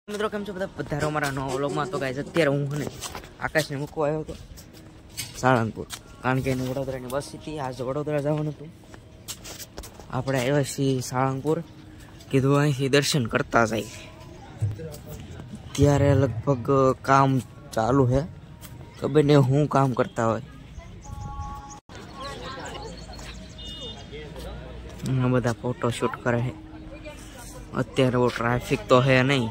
મિત્રો કેમ છો બધા પધારો મારા નવા વ્લોગમાં। તો ગાઈસ અત્યારે હું અને આકાશને મૂકવા આવ્યો હતો સાળંગપુર, કારણ કે એને વડોદરાની બસ હતી। આજે વડોદરા જવાનું હતું, આપણે આવ્યા છીએ સાળંગપુર। કીધું અહીંથી દર્શન કરતા જાય। ત્યારે લગભગ કામ ચાલુ છે, ખબર નહીં હું કામ કરતા હોય। બધા ફોટો શૂટ કરે છે। અત્યારે वो ट्रैफिक तो है नहीं।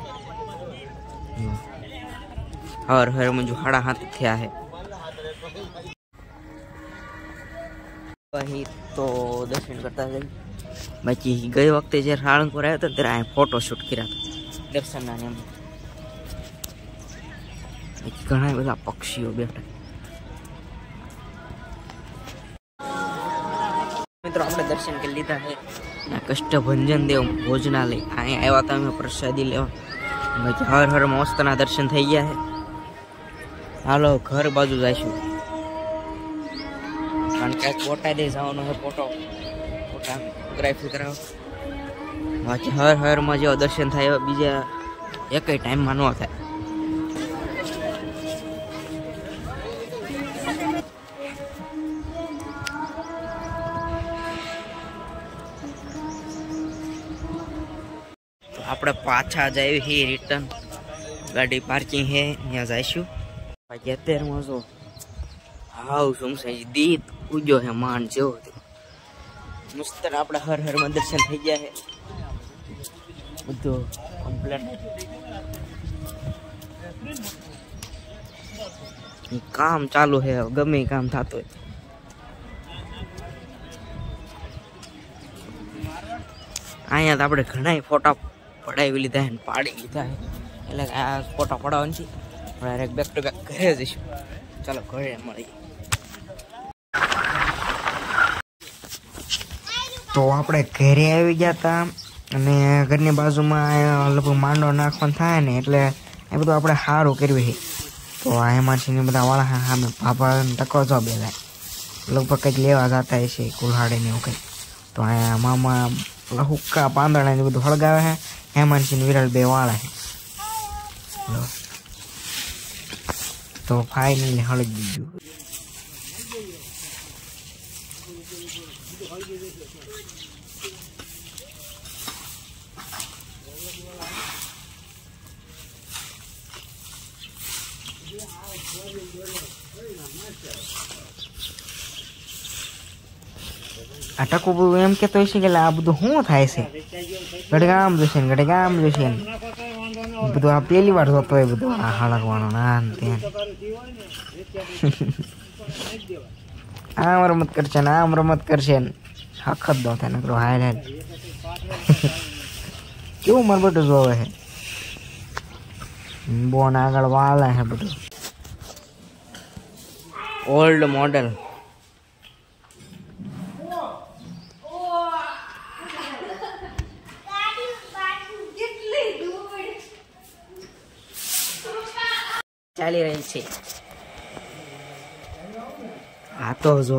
हर हर मुझे हाड़ा हाथ थया है वही तो दर्शन करता है। बाकी गए वक्त जब साळंगपुर आया था तेरा फोटो शूट किया था दर्शन ना ने घणा बधा पक्षीओ बैठा। मित्रों આપણે દર્શન કરી લીધા છે કષ્ટભંજન દેવ ભોજનાલય। અહીં આવ્યા હતા અમે પ્રસાદી લેવા। બાકી હર હર મસ્તના દર્શન થઈ ગયા છે। હાલો ઘર બાજુ જઈશું, કારણ કે બોટાદે જવાનું છે ફોટોગ્રાફી કરાવવા। બાકી હર હર માં જેવા દર્શન થાય બીજા એક ટાઈમમાં ન થાય। આપણે પાછા જાય હી રિટર્ન, ગાડી પાર્કિંગ હે ત્યાં જઈશું। બાકી અત્યારમાં જો હાવ સમસાઈ દીપ ઉગ્યો હે માંડ જેવો મસ્ત। આપણે હર હર માં દર્શન થઈ ગયા છે, બધું કમ્પ્લેટ। કામ ચાલુ છે, ગમે કામ થતું હોય। અહીંયા તો આપણે ઘણા ફોટા પડાવી લીધા છે, પાડી લીધા છે, એટલે આ ફોટા પડાવવા નથી। ડાયરેક્ટ બેક ટુ બેક ઘરે જઈશું। ચાલો ઘરે મળીએ। તો આપણે ઘરે આવી ગયા હતા, અને ઘરની બાજુમાં લગભગ માંડો નાખવાનું થાય ને, એટલે એ બધું આપણે સારું કર્યું છે। તો આ એમાંથી બધા વાળા સામે પાપા ટકો જો બે લગભગ કંઈક લેવા જતા હશે કુલ્હાડે ને એવું કંઈક। તો અહીંયા મામા હુક્કા પાંદડા ને બધું હળગાવે છે। હેમાંશી વિરલ બે વાળા છે, તો ફાઇનલી હળગી દીધું। આ ટકુ બધું એમ કેતો હશે કે આ બધું શું થાય છે, ગડગામ જોશે ને ગડગામ જોશે ને બધું। આ પહેલી વાર જોતો હોય બધું આ હળગવાનું ના આમ રમત કરશે ને આમ રમત કરશે ને હખત દો થાય નકરો હાલ હાલ કેવું મારે બધું જોવે છે। બોન આગળ વાલા છે બધું ઓલ્ડ મોડેલ। ચાલી રહી છે આ તો જો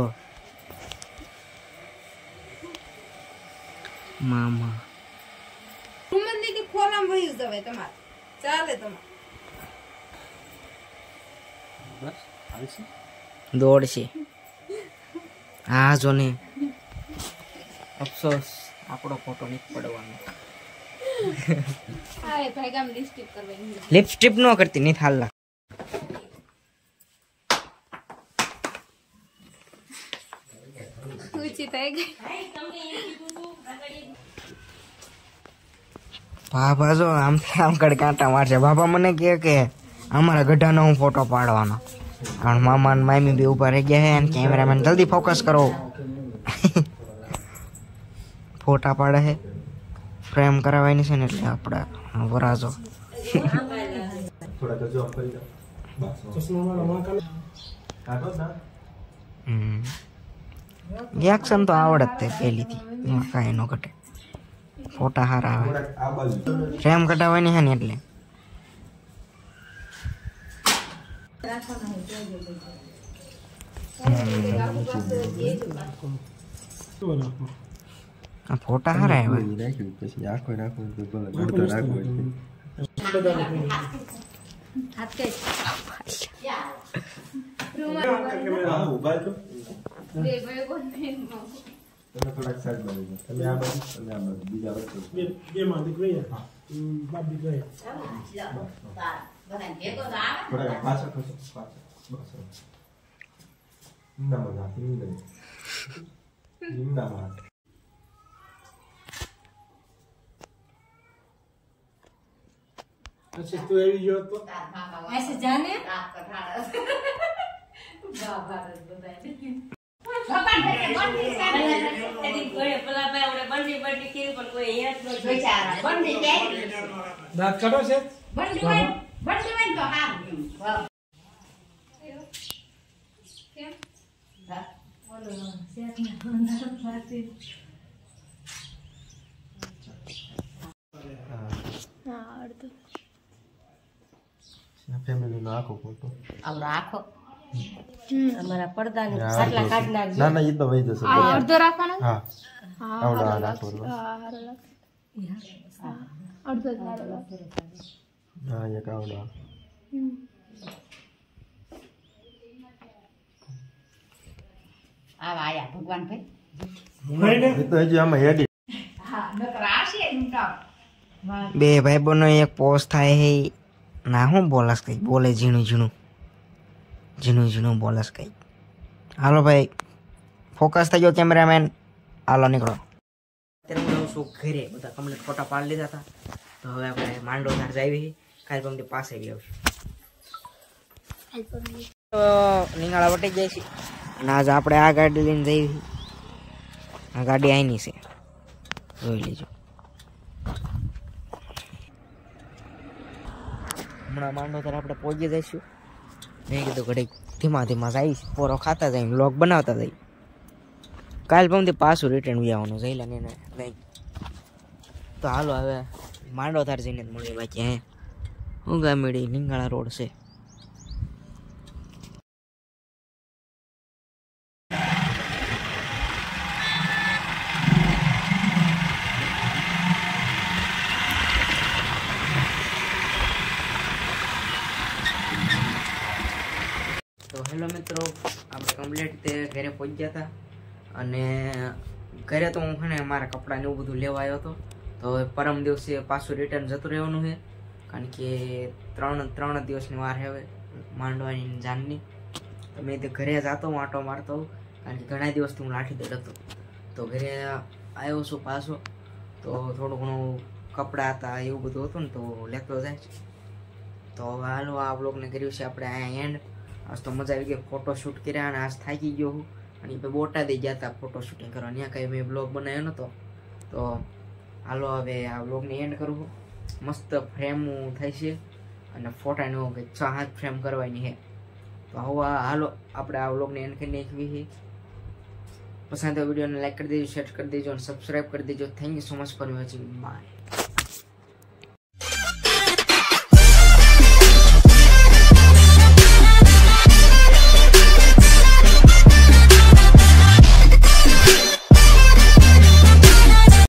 મામા દીદી ફોલામ વહી જવે તમાર ચાલે તમાર બસ આવશે દોડશે। આ જો ને અફસોસ આપણો ફોટો નથી પડવાનો। હાય ભાઈ ગામ લિપસ્ટિક કરવાની લિપસ્ટિક નો કરતી નહીં થાલા। ઊંચી થઈ ગઈ બાબા જો આમ કડ કાંટા મારશે। બાબા મને કહે કે અમારા ગઢાનો હું ફોટો પાડવાનો, કારણ મામા ને મામી બી ઉભા રહી ગયા છે, અને કેમેરામેન જલ્દી ફોકસ કરો ફોટા પાડે છે, ફ્રેમ કરાવવાની છે ને, એટલે આપણે વરાજો એક્શન તો આવડે જ પહેલીથી, કાંઈ ન ઘટે। ફોટા સારા આવે, ફ્રેમ કટાવવાની છે ને એટલે। ફોટા સારા આવ્યા। હાથ કે બે ભાઈ બોલ ને તમે થોડાક સાઈડ માં લઈ જાઓ. તમે આ બાજુ અને આ બાજુ બીજા વચ્ચે બે માં દીકરી બાપ દીકરી થોડાક પાછળ ખસો પાછળ બસ ના મજા નિંદા માં अच्छा तू एवी जो तो ऐसे जाने दांत काटो છે ફેમિલી નો આખો ફોટો આવડો આખો અમારા પડદાની આટલા કાઢ નાખજો. ના ના ઈ તો વઈ જશે અડધો રાખવાનો હા આવડો આ રાખો અડધો જ મારો હા એક આવડો આવા આયા ભગવાન ભાઈ એ તો હજી આમાં હેડી હા નકર આવશે લૂંટાવ બે ભાઈ બહેનો એક પોસ થાય હે ના હું બોલસ કઈ બોલે ઝીણું ઝીણું બોલસ કઈ. હાલો ભાઈ ફોકસ થઈ ગયો કેમેરામેન, હાલો નીકળો. અત્યારે હું રહું છું ઘરે, બધા કમ્પ્લીટ ફોટા પાડી લીધા હતા. તો હવે આપણે માંડો ધાર જાવી કાલ પમથી પાસે બી આવશું. તો નીંગાળા વટી જાય છે અને આજ આપણે આ ગાડી લઈને જઈ. આ ગાડી અહીંની છે, જોઈ લેજો. હમણાં માંડો ત્યારે આપણે પહોંચી જઈશું. મેં કીધું ઘડીક ધીમા જઈશ, પોરો ખાતા જાય, વ્લોગ બનાવતા જાય. કાલ પમથી પાછું રિટર્ન આવવાનું જઈ લે ને લઈ. તો હાલો હવે માંડો થાર જઈને જ મળીએ. બાકી હે હું ગામેડી લીંગાળા રોડ છે. તો હેલો મિત્રો, આપણે કમ્પ્લીટ તે ઘરે પહોંચી ગયા હતા. અને ઘરે તો હું છે ને મારા કપડાં ને એવું બધું લેવા આવ્યો હતો. તો હવે પરમ દિવસે પાછું રિટર્ન જતું રહેવાનું છે, કારણ કે ત્રણ દિવસની વાર હવે માંડવાની જાનની. તો મેં તે ઘરે જતો હું આંટો મારતો હોઉં, કારણ કે ઘણા દિવસથી હું લાઠી દડ હતો. તો ઘરે આવ્યો છું પાછો, તો થોડું ઘણું કપડાં હતા એવું બધું હતું ને, તો લેતો જાય છે. તો હવે હાલો આ બ્લોગને કર્યું છે આપણે અહીંયા એન્ડ. આજ તો મજા આવી ગઈ, ફોટોશૂટ કર્યા અને આજ થાકી ગયો હું. અને એ બોટાદે ગયા હતા ફોટો શૂટિંગ કરવા, ત્યાં કાંઈ મેં બ્લોગ બનાવ્યો નહોતો. તો હાલો હવે આ બ્લોગને એન્ડ કરું. મસ્ત ફ્રેમ થાય છે અને ફોટાને કંઈક 6-7 ફ્રેમ કરવાની છે. તો હવે હાલો આપણે આ બ્લોગને એન્ડ કરી નાખવી છે. પસંદ આવે વિડીયોને લાઈક કરી દેજો, શેર કરી દેજો અને સબસ્ક્રાઈબ કરી દેજો. Thank you so much for watching. By.